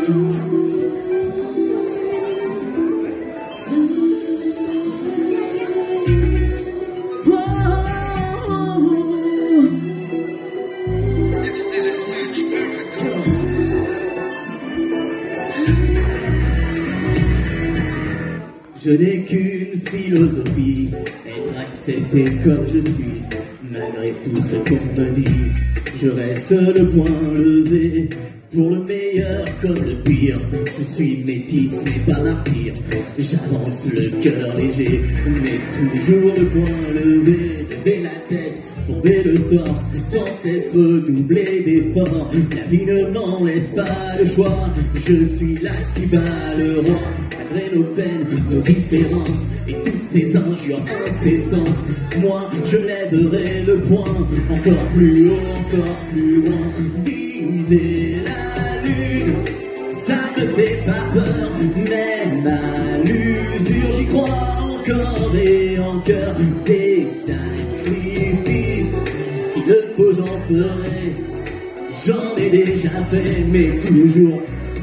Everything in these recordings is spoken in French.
Je n'ai qu'une philosophie, être accepté comme je suis, malgré tout ce qu'on me dit. Je reste le poing levé, pour le meilleur comme le pire. Je suis métis mais pas martyr, j'avance le cœur léger, mais toujours le poing levé. Lever la tête, tomber le torse, sans cesse redoubler d'efforts. La vie ne m'en laisse pas le choix, je suis là qui bat le roi. Malgré nos peines, nos différences et toutes ces injures incessantes, moi je lèverai le poing encore plus haut, encore plus loin. Viser la lune, ça me fait pas peur, même à l'usure j'y crois encore et encore. Des sacrifices, s'il le faut j'en ferai, j'en ai déjà fait, mais toujours.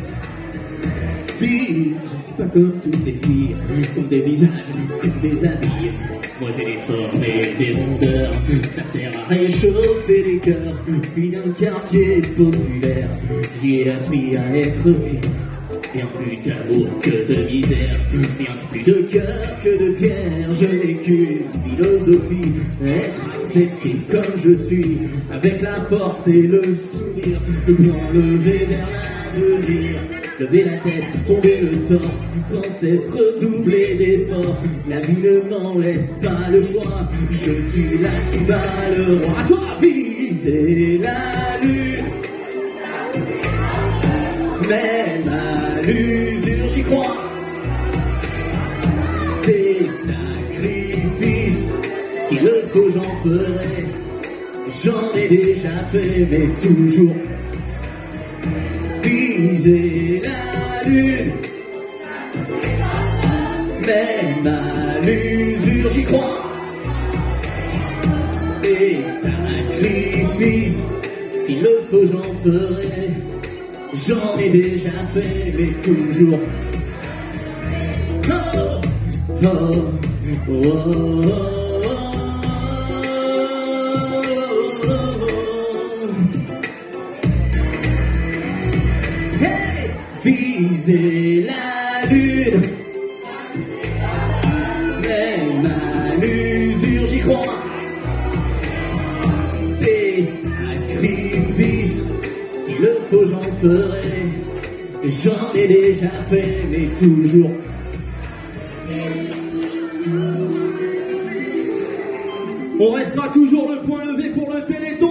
Filles, je ne suis pas comme toutes ces filles, comme des visages, comme des habits. Moi j'ai des formes et des rondeurs, ça sert à réchauffer les cœurs. Fille d'un quartier populaire, j'y ai appris à être fier. Bien plus d'amour que de misère, bien plus de cœur que de pierre. Je n'ai qu'une philosophie, être accepté comme je suis, avec la force et le sourire, le poing levé vers l'avenir. Lever la tête, tomber le torse, sans cesse redoubler d'efforts. La vie ne m'en laisse pas le choix, je suis là qui bat le roi. À toi, viser la lune, même à l'usure j'y crois. Des sacrifices, s'il le faut j'en ferai, j'en ai déjà fait, mais toujours. Viser la lune, même à l'usure j'y crois. Des sacrifices, s'il le faut j'en ferai, j'en ai déjà fait, mais toujours. Oh, oh, oh, oh, oh. Viser la lune, même à l'usure j'y crois. Des sacrifices, s'il le faut j'en ferai, j'en ai déjà fait, mais toujours. On restera toujours le point levé pour le Téléthon.